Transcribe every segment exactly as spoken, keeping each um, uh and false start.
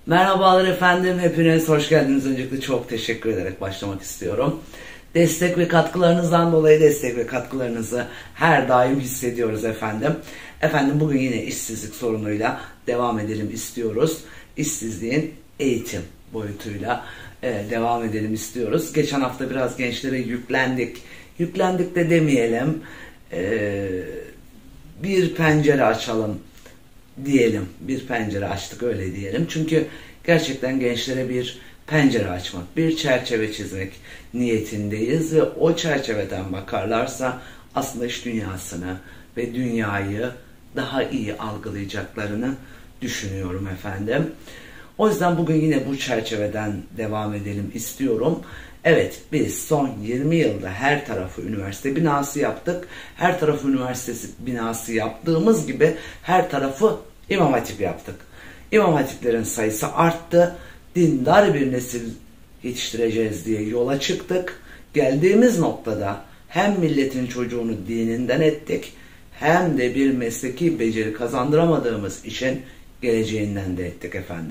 Merhabalar efendim, hepiniz hoş geldiniz. Öncelikle çok teşekkür ederek başlamak istiyorum. Destek ve katkılarınızdan dolayı destek ve katkılarınızı her daim hissediyoruz efendim. Efendim bugün yine işsizlik sorunuyla devam edelim istiyoruz. İşsizliğin eğitim boyutuyla e, devam edelim istiyoruz. Geçen hafta biraz gençlere yüklendik. Yüklendik de demeyelim. E, bir pencere açalım diyelim. Bir pencere açtık öyle diyelim. Çünkü gerçekten gençlere bir pencere açmak, bir çerçeve çizmek niyetindeyiz ve o çerçeveden bakarlarsa aslında iş dünyasını ve dünyayı daha iyi algılayacaklarını düşünüyorum efendim. O yüzden bugün yine bu çerçeveden devam edelim istiyorum. Evet, biz son yirmi yılda her tarafı üniversite binası yaptık. Her tarafı üniversitesi binası yaptığımız gibi her tarafı İmam Hatip yaptık. İmam Hatiplerin sayısı arttı. Dindar bir nesil yetiştireceğiz diye yola çıktık. Geldiğimiz noktada hem milletin çocuğunu dininden ettik, hem de bir mesleki beceri kazandıramadığımız işin geleceğinden de ettik efendim.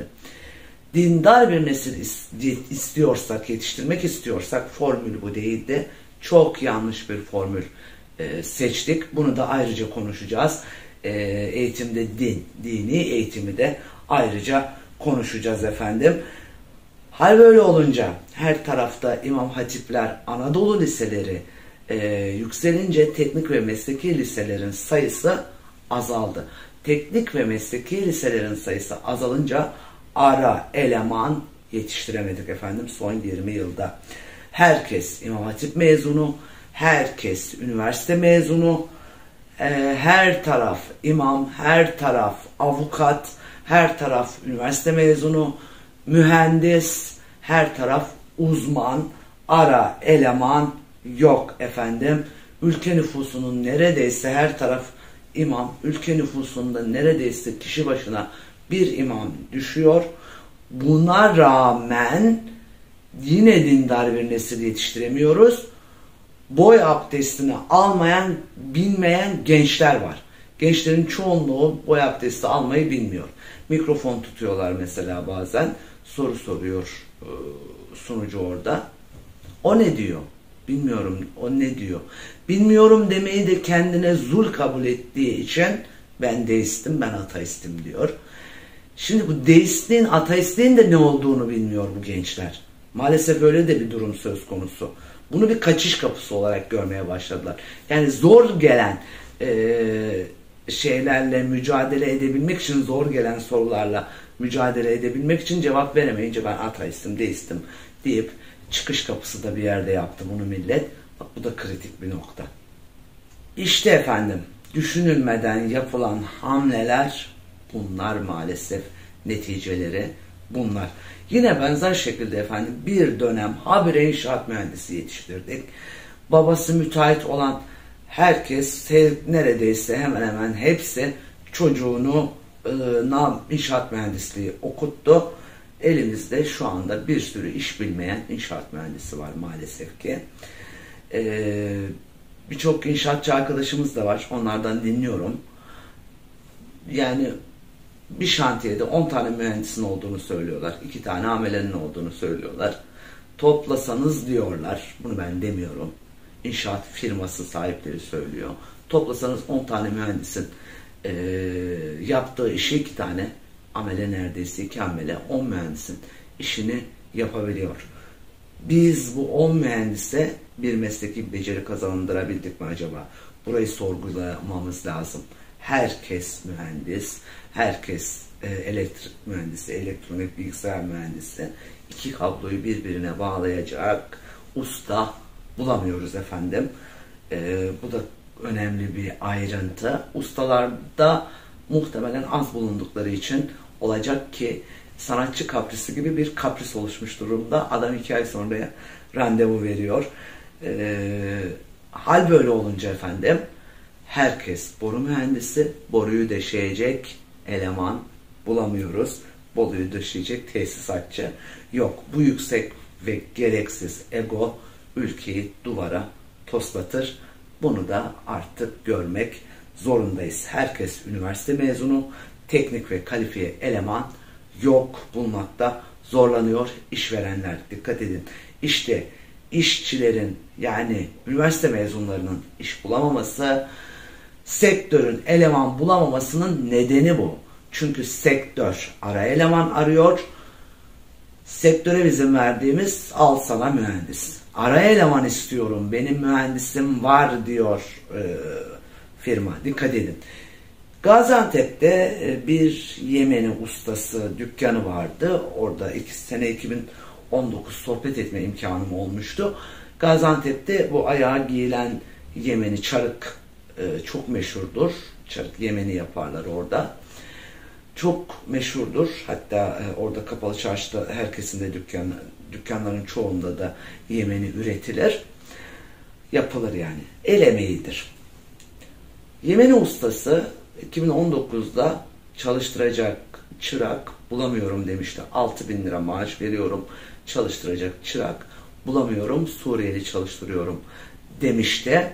Dindar bir nesil istiyorsak, yetiştirmek istiyorsak formül bu değildi. Çok yanlış bir formül e, seçtik. Bunu da ayrıca konuşacağız. E, eğitimde din, dini eğitimi de ayrıca konuşacağız efendim. Hal böyle olunca her tarafta İmam Hatipler, Anadolu liseleri e, yükselince teknik ve mesleki liselerin sayısı azaldı. Teknik ve mesleki liselerin sayısı azalınca ara eleman yetiştiremedik efendim son yirmi yılda. Herkes İmam Hatip mezunu, herkes üniversite mezunu, e, her taraf imam, her taraf avukat, her taraf üniversite mezunu, mühendis, her taraf uzman, ara eleman yok efendim. Ülke nüfusunun neredeyse her taraf imam, ülke nüfusunda neredeyse kişi başına bir imam düşüyor. Buna rağmen yine dindar bir nesil yetiştiremiyoruz. Boy abdestini almayan, bilmeyen gençler var. Gençlerin çoğunluğu boy abdesti almayı bilmiyor. Mikrofon tutuyorlar mesela bazen. Soru soruyor sunucu orada. O ne diyor? Bilmiyorum. O ne diyor? Bilmiyorum demeyi de kendine zul kabul ettiği için ben deistim, ben ateistim diyor. Şimdi bu deistliğin, ateistliğin de ne olduğunu bilmiyor bu gençler. Maalesef öyle de bir durum söz konusu. Bunu bir kaçış kapısı olarak görmeye başladılar. Yani zor gelen e, şeylerle mücadele edebilmek için, zor gelen sorularla mücadele edebilmek için cevap veremeyince ben ateistim, deistim deyip çıkış kapısı da bir yerde yaptı bunu millet. Bak bu da kritik bir nokta. İşte efendim düşünülmeden yapılan hamleler bunlar maalesef, neticeleri bunlar. Yine benzer şekilde efendim bir dönem habire inşaat mühendisi yetiştirdik. Babası müteahhit olan herkes neredeyse hemen hemen hepsi çocuğunu e, inşaat mühendisliği okuttu. Elimizde şu anda bir sürü iş bilmeyen inşaat mühendisi var maalesef ki. E, Birçok inşaatçı arkadaşımız da var. Onlardan dinliyorum. Yani bir şantiyede on tane mühendisin olduğunu söylüyorlar. iki tane amelenin olduğunu söylüyorlar. Toplasanız diyorlar. Bunu ben demiyorum. İnşaat firması sahipleri söylüyor. Toplasanız on tane mühendisin e, yaptığı işi iki tane amele, neredeyse iki amele on mühendisin işini yapabiliyor. Biz bu on mühendise bir mesleki beceri kazandırabildik mi acaba? Burayı sorgulamamız lazım. Herkes mühendis, herkes e, elektrik mühendisi, elektronik bilgisayar mühendisi. İki kabloyu birbirine bağlayacak usta bulamıyoruz efendim. E, bu da önemli bir ayrıntı. Ustalarda muhtemelen az bulundukları için olacak ki sanatçı kaprisi gibi bir kapris oluşmuş durumda. Adam iki ay sonraya randevu veriyor. E, hal böyle olunca efendim herkes boru mühendisi, boruyu döşeyecek eleman bulamıyoruz. Boruyu döşeyecek tesisatçı yok. Bu yüksek ve gereksiz ego ülkeyi duvara toslatır. Bunu da artık görmek zorundayız. Herkes üniversite mezunu, teknik ve kalifiye eleman yok bulmakta zorlanıyor işverenler. Dikkat edin. İşte işçilerin yani üniversite mezunlarının iş bulamaması, sektörün eleman bulamamasının nedeni bu. Çünkü sektör ara eleman arıyor. Sektöre bizim verdiğimiz al sana mühendis. Ara eleman istiyorum, benim mühendisim var diyor e, firma. Dikkat edin. Gaziantep'te bir Yemeni ustası dükkanı vardı. Orada iki, sene iki bin on dokuz sohbet etme imkanım olmuştu. Gaziantep'te bu ayağa giyilen Yemeni çarık e, çok meşhurdur. Çarık Yemeni yaparlar orada. Çok meşhurdur. Hatta e, orada kapalı çarşıda herkesin de dükkan, dükkanların çoğunda da Yemeni üretilir. Yapılır yani. El emeğidir. Yemeni ustası iki bin on dokuzda çalıştıracak çırak bulamıyorum demişti. altı bin lira maaş veriyorum, çalıştıracak çırak bulamıyorum, Suriyeli çalıştırıyorum demişti.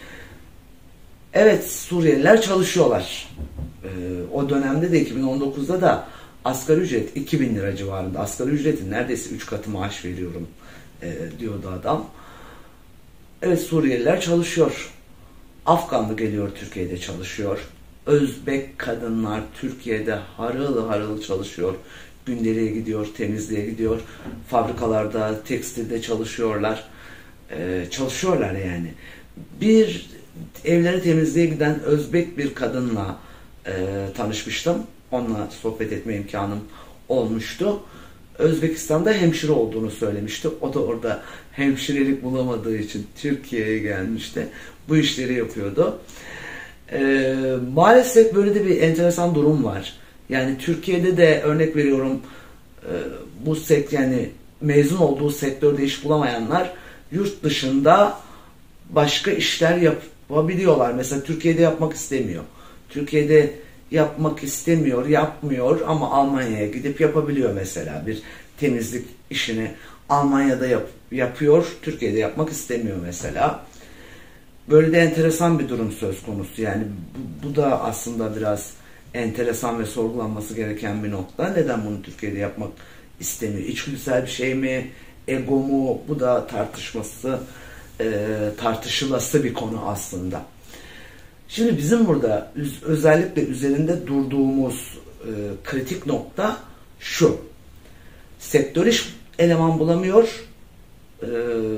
Evet, Suriyeliler çalışıyorlar. Ee, o dönemde de iki bin on dokuzda da asgari ücret iki bin lira civarında. Asgari ücretin neredeyse üç katı maaş veriyorum e, diyordu adam. Evet, Suriyeliler çalışıyor. Afganlı geliyor, Türkiye'de çalışıyor. Özbek kadınlar Türkiye'de harıl harıl çalışıyor. Gündeliğe gidiyor, temizliğe gidiyor. Fabrikalarda, tekstilde çalışıyorlar. Ee, çalışıyorlar yani. Bir evleri temizliğe giden Özbek bir kadınla e, tanışmıştım. Onunla sohbet etme imkanım olmuştu. Özbekistan'da hemşire olduğunu söylemişti. O da orada hemşirelik bulamadığı için Türkiye'ye gelmişti. Bu işleri yapıyordu. Ee, maalesef böyle de bir enteresan durum var. Yani Türkiye'de de örnek veriyorum e, bu sektör yani mezun olduğu sektörde iş bulamayanlar yurt dışında başka işler yapabiliyorlar. Mesela Türkiye'de yapmak istemiyor. Türkiye'de yapmak istemiyor, yapmıyor ama Almanya'ya gidip yapabiliyor mesela bir temizlik işini Almanya'da yap, yapıyor, Türkiye'de yapmak istemiyor mesela. Böyle de enteresan bir durum söz konusu. Yani bu, bu da aslında biraz enteresan ve sorgulanması gereken bir nokta. Neden bunu Türkiye'de yapmak istemiyor? İçgüdüsel bir şey mi? Ego mu? Bu da tartışması, e, tartışılası bir konu aslında. Şimdi bizim burada özellikle üzerinde durduğumuz e, kritik nokta şu. Sektör iş eleman bulamıyor, e,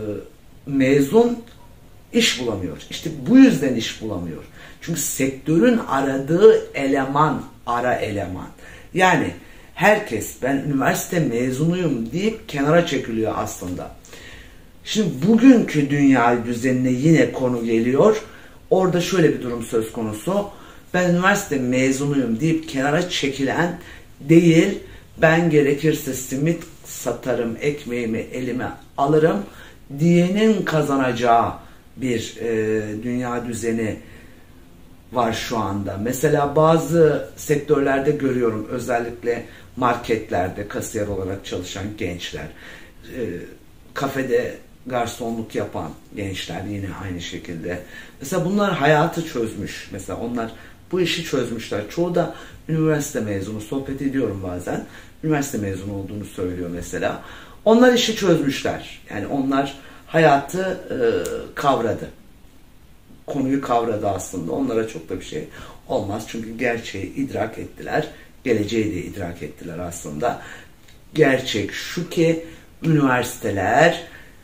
mezun iş bulamıyor. İşte bu yüzden iş bulamıyor. Çünkü sektörün aradığı eleman, ara eleman. Yani herkes ben üniversite mezunuyum deyip kenara çekiliyor aslında. Şimdi bugünkü dünya düzenine yine konu geliyor. Orada şöyle bir durum söz konusu. Ben üniversite mezunuyum deyip kenara çekilen değil, ben gerekirse simit satarım, ekmeğimi elime alırım diyenin kazanacağı bir e, dünya düzeni var şu anda. Mesela bazı sektörlerde görüyorum, özellikle marketlerde kasiyer olarak çalışan gençler, e, kafede garsonluk yapan gençler yine aynı şekilde. Mesela bunlar hayatı çözmüş. Mesela onlar bu işi çözmüşler. Çoğu da üniversite mezunu. Sohbet ediyorum bazen. Üniversite mezunu olduğunu söylüyor mesela. Onlar işi çözmüşler. Yani onlar hayatı e, kavradı. Konuyu kavradı aslında. Onlara çok da bir şey olmaz. Çünkü gerçeği idrak ettiler. Geleceği de idrak ettiler aslında. Gerçek şu ki üniversiteler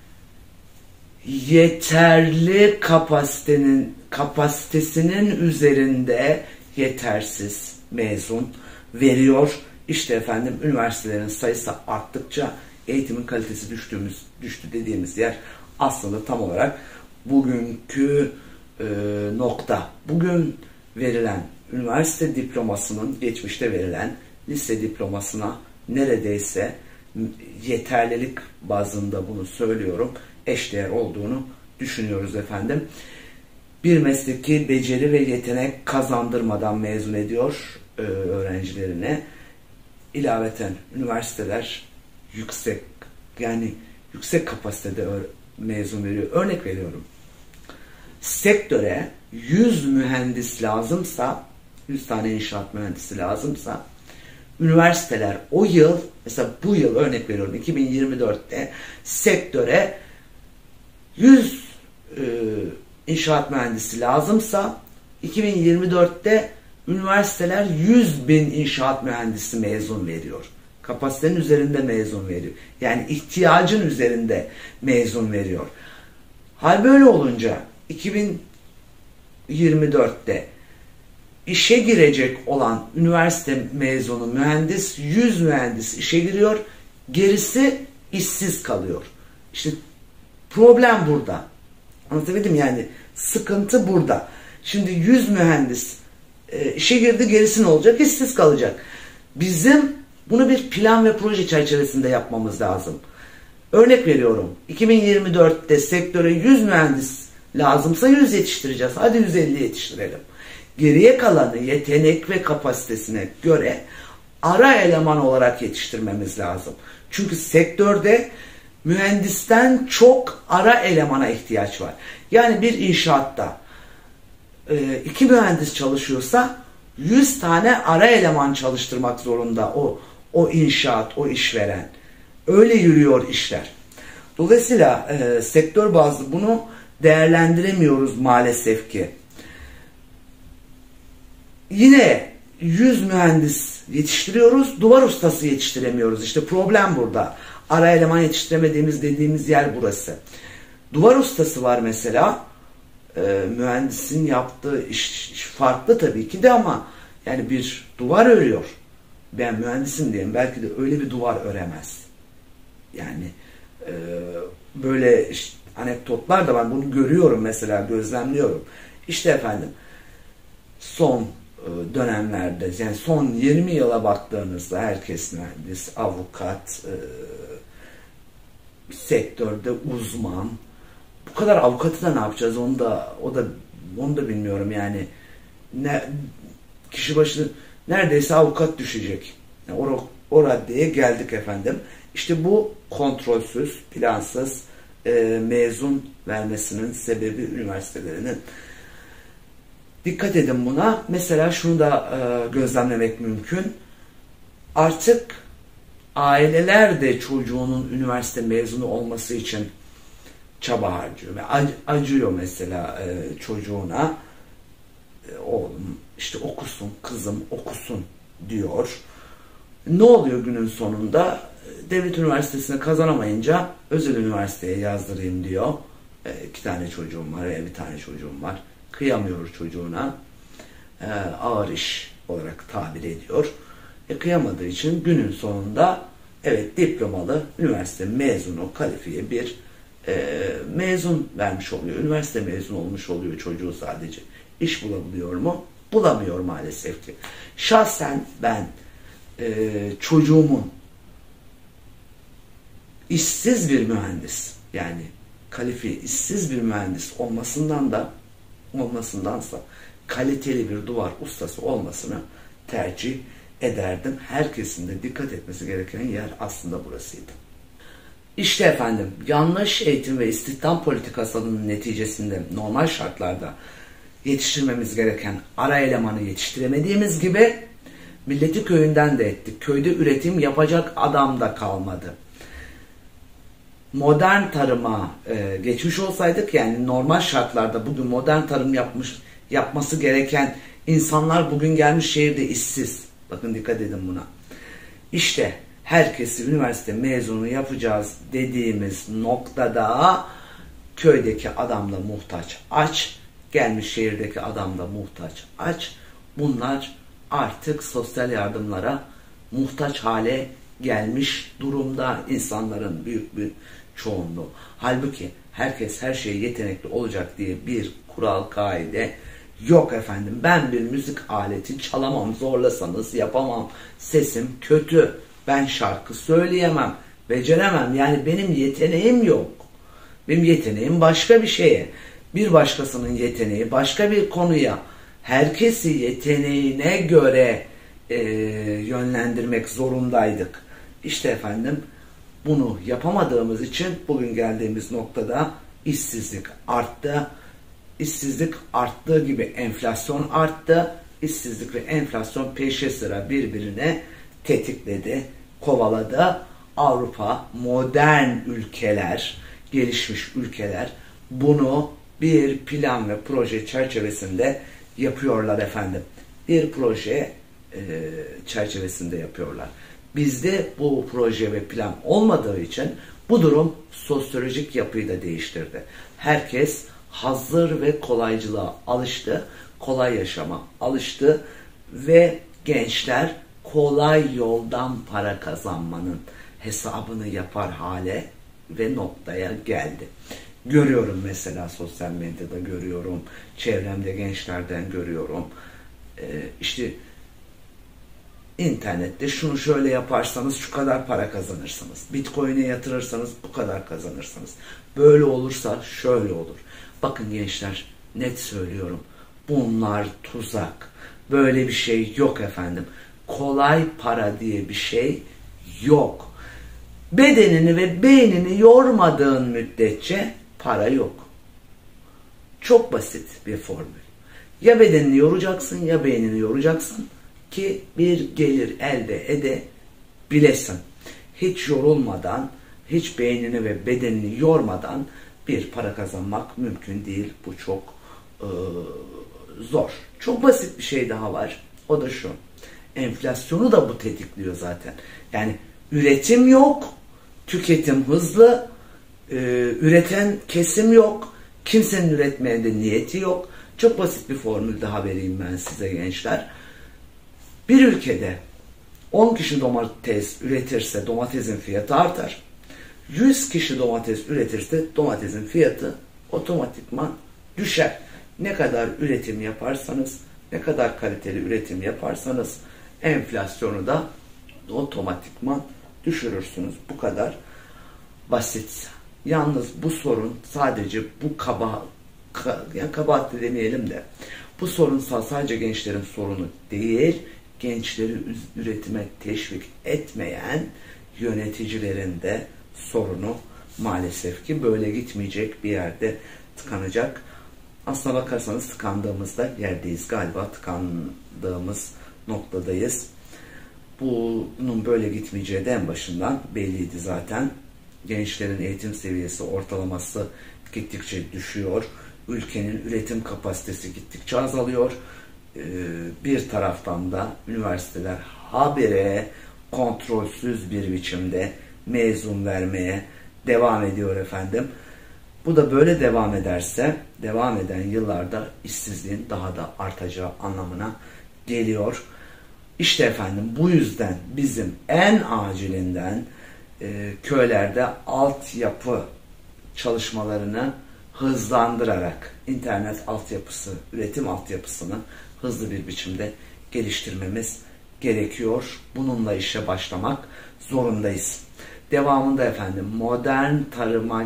yeterli kapasitenin kapasitesinin üzerinde yetersiz mezun veriyor. İşte efendim üniversitelerin sayısı arttıkça eğitimin kalitesi düştüğümüz düştü dediğimiz yer aslında tam olarak bugünkü e, nokta. Bugün verilen üniversite diplomasının geçmişte verilen lise diplomasına neredeyse yeterlilik bazında bunu söylüyorum, eşdeğer olduğunu düşünüyoruz efendim. Bir mesleki beceri ve yetenek kazandırmadan mezun ediyor e, öğrencilerine. İlaveten üniversiteler yüksek yani yüksek kapasitede mezun veriyor. Örnek veriyorum. Sektöre yüz mühendis lazımsa, yüz tane inşaat mühendisi lazımsa üniversiteler o yıl, mesela bu yıl örnek veriyorum iki bin yirmi dörtte sektöre yüz e, inşaat mühendisi lazımsa iki bin yirmi dörtte üniversiteler yüz bin inşaat mühendisi mezun veriyor. Kapasitenin üzerinde mezun veriyor. Yani ihtiyacın üzerinde mezun veriyor. Hal böyle olunca iki bin yirmi dörtte işe girecek olan üniversite mezunu mühendis, yüz mühendis işe giriyor, gerisi işsiz kalıyor. İşte problem burada. Anlatabildim yani, sıkıntı burada. Şimdi yüz mühendis e, işe girdi, gerisi ne olacak? İşsiz kalacak. Bizim bunu bir plan ve proje çerçevesinde yapmamız lazım. Örnek veriyorum, iki bin yirmi dörtte sektöre yüz mühendis lazımsa yüz yetiştireceğiz. Hadi yüz elli yetiştirelim. Geriye kalanı yetenek ve kapasitesine göre ara eleman olarak yetiştirmemiz lazım. Çünkü sektörde mühendisten çok ara elemana ihtiyaç var. Yani bir inşaatta iki mühendis çalışıyorsa yüz tane ara eleman çalıştırmak zorunda o o inşaat, o işveren. Öyle yürüyor işler. Dolayısıyla e, sektör bazlı bunu değerlendiremiyoruz maalesef ki. Yine yüz mühendis yetiştiriyoruz, duvar ustası yetiştiremiyoruz. İşte problem burada. Ara eleman yetiştiremediğimiz dediğimiz yer burası. Duvar ustası var mesela. E, mühendisin yaptığı iş, iş farklı tabii ki de, ama yani bir duvar örüyor. Ben mühendisim diyeyim, belki de öyle bir duvar öremez. Yani e, böyle işte, anekdotlar da var. Bunu görüyorum mesela, gözlemliyorum. İşte efendim son e, dönemlerde, yani son yirmi yıla baktığınızda herkes mühendis, avukat, e, sektörde uzman. Bu kadar avukatı da ne yapacağız? Onu da o da onu da bilmiyorum yani. Ne, kişi başı neredeyse avukat düşecek. Yani o, o raddeye geldik efendim. İşte bu kontrolsüz, plansız e, mezun vermesinin sebebi üniversitelerinin. Dikkat edin buna. Mesela şunu da e, gözlemlemek mümkün. Artık aileler de çocuğunun üniversite mezunu olması için çaba harcıyor. Ac acıyor mesela e, çocuğuna. E, oğlum işte okusun, kızım okusun diyor. Ne oluyor günün sonunda? Devlet üniversitesine kazanamayınca özel üniversiteye yazdırayım diyor. E, iki tane çocuğum var veya bir tane çocuğum var. Kıyamıyor çocuğuna. E, ağır iş olarak tabir ediyor. E, kıyamadığı için günün sonunda evet diplomalı üniversite mezunu kalifiye bir e, mezun vermiş oluyor. Üniversite mezunu olmuş oluyor çocuğu sadece. İş bulabiliyor mu? Bulamıyor maalesef ki. Şahsen ben e, çocuğumun işsiz bir mühendis, yani kalifiye işsiz bir mühendis olmasından da olmasındansa kaliteli bir duvar ustası olmasını tercih ederdim. Herkesin de dikkat etmesi gereken yer aslında burasıydı. İşte efendim, yanlış eğitim ve istihdam politikasının neticesinde normal şartlarda yetiştirmemiz gereken ara elemanı yetiştiremediğimiz gibi milleti köyünden de ettik. Köyde üretim yapacak adam da kalmadı. Modern tarıma e, geçmiş olsaydık, yani normal şartlarda bugün modern tarım yapmış yapması gereken insanlar bugün gelmiş şehirde işsiz. Bakın dikkat edin buna. İşte herkesi üniversite mezunu yapacağız dediğimiz noktada köydeki adam da muhtaç aç, gelmiş şehirdeki adam da muhtaç aç. Bunlar artık sosyal yardımlara muhtaç hale gelmiş durumda insanların büyük bir çoğunluğu. Halbuki herkes her şeye yetenekli olacak diye bir kural, kaide yok efendim. Ben bir müzik aleti çalamam, zorlasanız yapamam. Sesim kötü. Ben şarkı söyleyemem. Beceremem. Yani benim yeteneğim yok. Benim yeteneğim başka bir şeye. Bir başkasının yeteneği başka bir konuya. Herkesi yeteneğine göre e, yönlendirmek zorundaydık. İşte efendim bunu yapamadığımız için bugün geldiğimiz noktada işsizlik arttı. İşsizlik arttığı gibi enflasyon arttı. İşsizlik ve enflasyon peşe sıra birbirine tetikledi, kovaladı. Avrupa, modern ülkeler, gelişmiş ülkeler bunu bir plan ve proje çerçevesinde yapıyorlar efendim. Bir proje e, çerçevesinde yapıyorlar. Bizde bu proje ve plan olmadığı için bu durum sosyolojik yapıyı da değiştirdi. Herkes hazır ve kolaycılığa alıştı, kolay yaşama alıştı ve gençler kolay yoldan para kazanmanın hesabını yapar hale ve noktaya geldi. Görüyorum mesela sosyal medyada görüyorum, çevremde gençlerden görüyorum. Ee, işte internette şunu şöyle yaparsanız şu kadar para kazanırsınız. Bitcoin'e yatırırsanız bu kadar kazanırsınız. Böyle olursa şöyle olur. Bakın gençler, net söylüyorum. Bunlar tuzak. Böyle bir şey yok efendim. Kolay para diye bir şey yok. Bedenini ve beynini yormadığın müddetçe para yok. Çok basit bir formül. Ya bedenini yoracaksın ya beynini yoracaksın ki bir gelir elde edebilesin. Hiç yorulmadan, hiç beynini ve bedenini yormadan bir para kazanmak mümkün değil. Bu çok e, zor. Çok basit bir şey daha var. O da şu. Enflasyonu da bu tetikliyor zaten. Yani üretim yok, tüketim hızlı, e, üreten kesim yok, kimsenin üretmeye de niyeti yok. Çok basit bir formül daha vereyim ben size gençler. Bir ülkede on kişi domates üretirse domatesin fiyatı artar. yüz kişi domates üretirse domatesin fiyatı otomatikman düşer. Ne kadar üretim yaparsanız, ne kadar kaliteli üretim yaparsanız enflasyonu da otomatikman düşürürsünüz. Bu kadar basit. Yalnız bu sorun sadece bu kaba, ka, yani kabahat demeyelim de, bu sorun sadece gençlerin sorunu değil, gençleri üretime teşvik etmeyen yöneticilerin de sorunu maalesef ki. Böyle gitmeyecek, bir yerde tıkanacak. Aslına bakarsanız tıkandığımızda yerdeyiz galiba, tıkandığımız noktadayız. Bunun böyle gitmeyeceği de en başından belliydi zaten. Gençlerin eğitim seviyesi, ortalaması gittikçe düşüyor. Ülkenin üretim kapasitesi gittikçe azalıyor. Bir taraftan da üniversiteler habire kontrolsüz bir biçimde mezun vermeye devam ediyor efendim. Bu da böyle devam ederse, devam eden yıllarda işsizliğin daha da artacağı anlamına geliyor. İşte efendim bu yüzden bizim en acilinden e, köylerde altyapı çalışmalarını hızlandırarak internet altyapısı, üretim altyapısını hızlı bir biçimde geliştirmemiz gerekiyor. Bununla işe başlamak zorundayız. Devamında efendim modern tarıma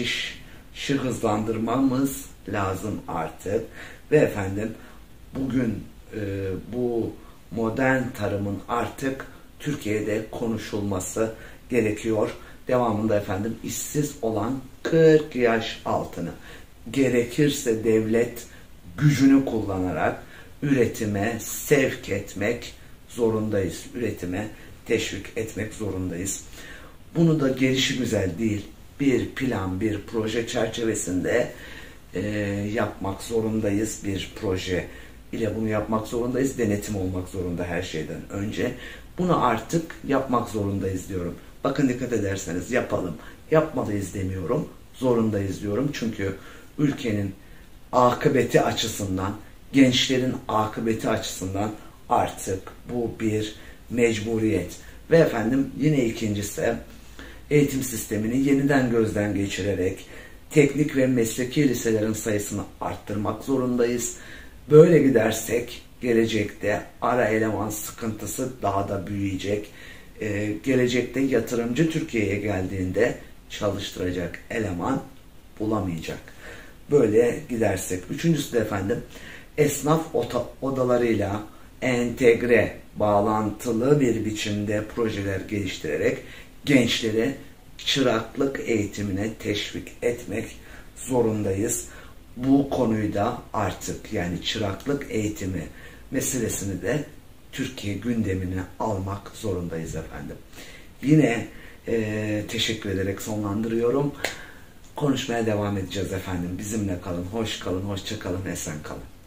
geçişi hızlandırmamız lazım artık. Ve efendim bugün e, bu modern tarımın artık Türkiye'de konuşulması gerekiyor. Devamında efendim işsiz olan kırk yaş altını gerekirse devlet gücünü kullanarak üretime sevk etmek zorundayız. Üretime teşvik etmek zorundayız. Bunu da gelişigüzel değil, bir plan, bir proje çerçevesinde e, yapmak zorundayız. Bir proje ile bunu yapmak zorundayız. Denetim olmak zorunda her şeyden önce. Bunu artık yapmak zorundayız diyorum. Bakın dikkat ederseniz yapalım. Yapmalıyız demiyorum. Zorundayız diyorum. Çünkü ülkenin akıbeti açısından, gençlerin akıbeti açısından artık bu bir mecburiyet. Ve efendim yine ikincisi, eğitim sistemini yeniden gözden geçirerek teknik ve mesleki liselerin sayısını arttırmak zorundayız. Böyle gidersek gelecekte ara eleman sıkıntısı daha da büyüyecek. Ee, gelecekte yatırımcı Türkiye'ye geldiğinde çalıştıracak eleman bulamayacak. Böyle gidersek. Üçüncüsü de efendim esnaf odalarıyla entegre, bağlantılı bir biçimde projeler geliştirerek gençleri çıraklık eğitimine teşvik etmek zorundayız. Bu konuyu da artık, yani çıraklık eğitimi meselesini de Türkiye gündemini almak zorundayız efendim. Yine e, teşekkür ederek sonlandırıyorum. Konuşmaya devam edeceğiz efendim. Bizimle kalın, hoş kalın, hoşça kalın, esen kalın.